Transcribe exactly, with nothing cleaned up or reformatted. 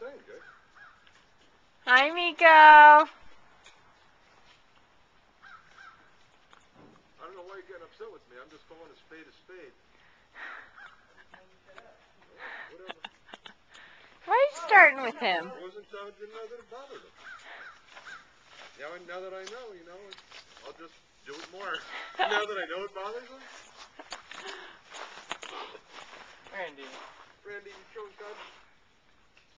saying, Jake. Hi, Miko. I don't know why you're getting upset with me. I'm just calling a spade a spade. Whatever. Why are you starting with him? I wasn't uh, didn't know that it bothered him. Now, now that I know, you know, I'll just do it more. Now that I know it bothers him. Randy. Randy, you showing God.